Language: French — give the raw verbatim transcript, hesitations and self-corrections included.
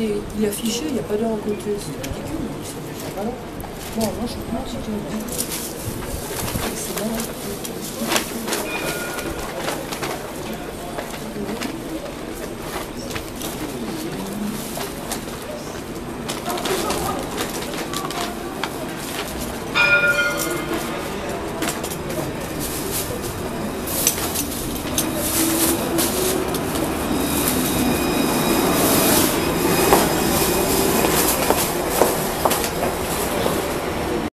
est, il est affiché, il n'y a pas d'heure à côté, c'est ridicule. C'est pas là. Bon, moi je suis pas un petit peu. C'est là.